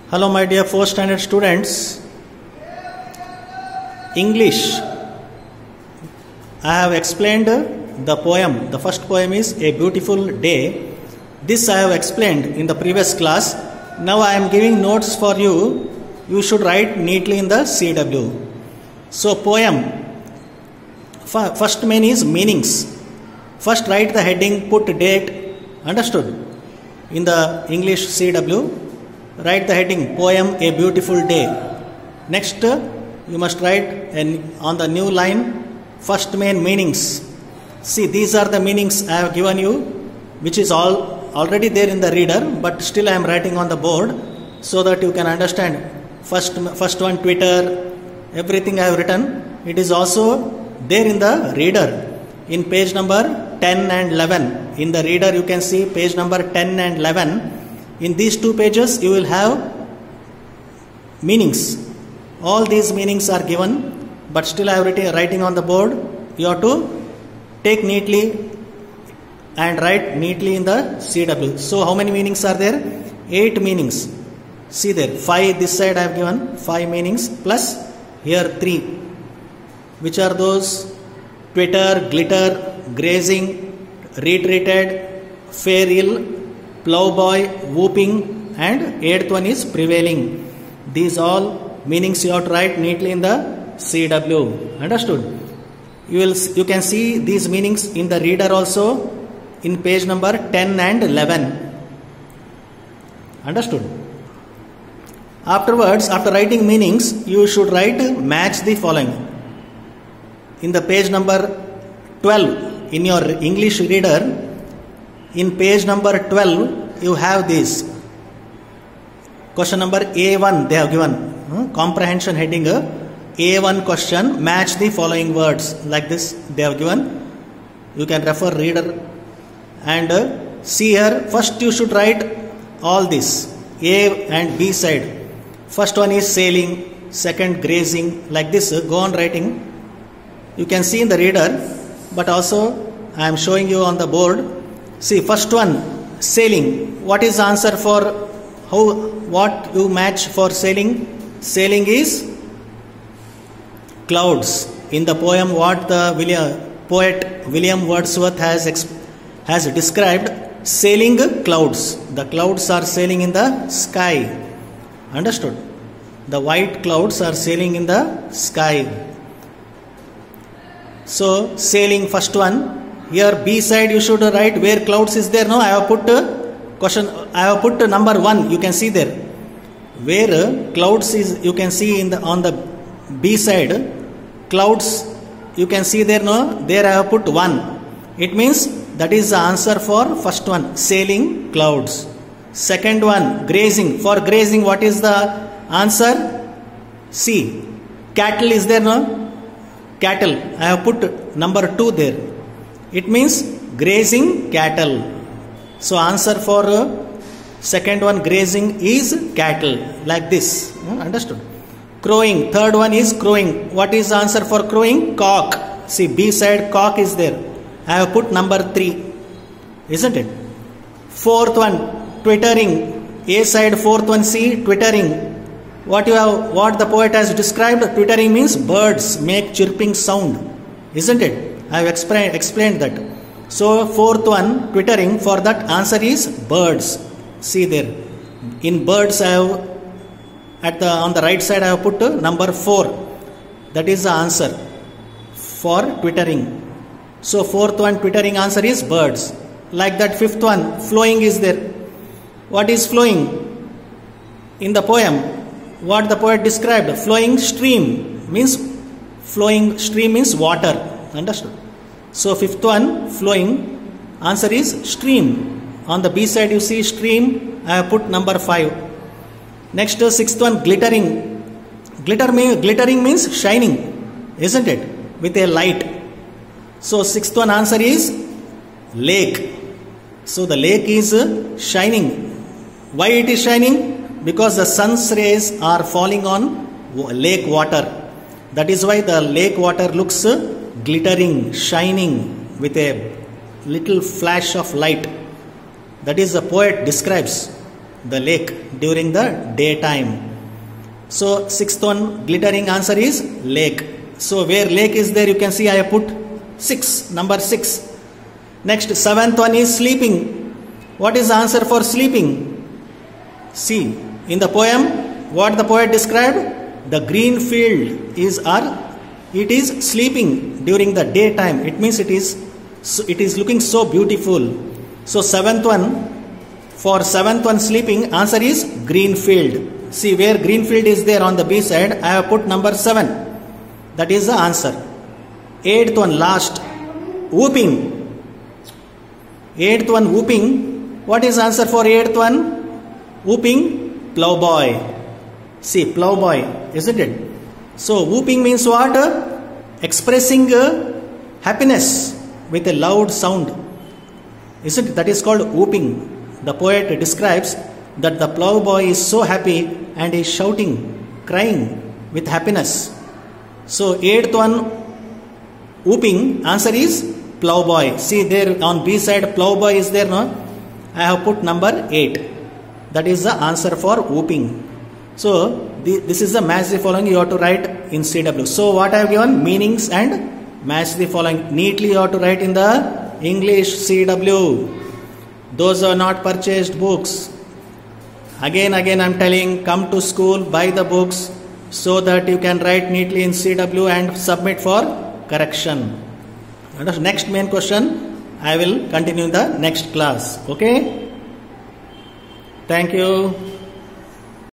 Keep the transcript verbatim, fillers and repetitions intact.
Hello my dear fourth standard students. English. I have explained the poem. The first poem is A Beautiful Day. This I have explained in the previous class. Now I am giving notes for you. You should write neatly in the C W. So poem. First main is meanings. First write the heading, put date. Understood? In the English C W. Write the heading, poem A Beautiful Day. Next, you must write an, on the new line, first main meanings. See, these are the meanings I have given you, which is all already there in the reader, but still I am writing on the board so that you can understand. First, first one, Twitter, everything I have written. It is also there in the reader in page number ten and eleven. In the reader, you can see page number ten and eleven. In these two pages, you will have meanings. All these meanings are given, but still I have written writing on the board. You have to take neatly and write neatly in the C W. So how many meanings are there? Eight meanings. See there, five this side I have given, five meanings plus here three. Which are those? Twitter, glitter, grazing, retreated, fair ill, plowboy, whooping, and eighth one is prevailing. These all meanings you have to write neatly in the C W. Understood? You will you can see these meanings in the reader also in page number ten and eleven. Understood? Afterwards, after writing meanings, you should write match the following. In the page number twelve in your English reader, in page number twelve, you have this. Question number A one, they have given. Hmm? Comprehension heading. A one question, match the following words. Like this, they have given. You can refer reader. And uh, see here, first you should write all this. A and B side. First one is sailing, second grazing. Like this, go on writing. You can see in the reader, but also I am showing you on the board. See, first one, sailing. What is the answer for how, what you match for sailing? Sailing is clouds. In the poem, what the William, poet William Wordsworth has, has described, sailing clouds. The clouds are sailing in the sky. Understood? The white clouds are sailing in the sky. So, sailing, first one. Here B side you should write where clouds is there. No, I have put uh, question. I have put uh, number one. You can see there where uh, clouds is. You can see in the on the B side clouds. You can see there. No, there I have put one. It means that is the answer for first one. Sailing clouds. Second one, grazing. For grazing, what is the answer? C. Cattle is there. No, cattle. I have put number two there. It means grazing cattle. So answer for uh, second one, grazing, is cattle. Like this. Hmm, understood? Crowing. Third one is crowing. What is the answer for crowing? Cock. See, B side cock is there. I have put number three. Isn't it? Fourth one, twittering. A side fourth one, C, twittering. What you have, what the poet has described, twittering means birds make chirping sound. Isn't it? I have explained, explained that. So, fourth one, twittering, for that answer is birds. See there. In birds, I have, at the, on the right side, I have put number four. That is the answer for twittering. So, fourth one, twittering answer is birds. Like that, fifth one, flowing is there. What is flowing? In the poem, what the poet described, flowing stream means, flowing stream means water. Understood? So fifth one, flowing, answer is stream. On the B side you see stream, I have put number five. Next sixth one, glittering. Glitter mean, glittering means shining, isn't it? With a light. So sixth one answer is lake. So the lake is shining. Why it is shining? Because the sun's rays are falling on lake water. That is why the lake water looks glittering, shining with a little flash of light. That is the poet describes. the lake during the daytime. So sixth one, glittering, answer is lake. So where lake is there, you can see I have put six, number six. Next, seventh one is sleeping. What is the answer for sleeping? See, in the poem, what the poet described? The green field is or it is sleeping during the daytime. It means it is it is looking so beautiful. So seventh one, for seventh one sleeping, answer is green field. See where green field is there on the B side, I have put number seven. That is the answer. Eighth one, last, whooping. Eighth one, whooping. What is answer for eighth one? Whooping, plowboy. See, plowboy, isn't it? So whooping means what? Expressing uh, happiness with a loud sound. Isn't it? That is called whooping. The poet describes that the plowboy is so happy and is shouting, crying with happiness. So eighth one, whooping, answer is plowboy. See there on B side, plowboy is there, no? I have put number eight. That is the answer for whooping. So the, this is the match the following you have to write in C W. So what I have given? Meanings and match the following. Neatly you have to write in the English C W. Those are not purchased books. Again, again I am telling, come to school, buy the books so that you can write neatly in C W and submit for correction. And the next main question I will continue in the next class. Okay? Thank you.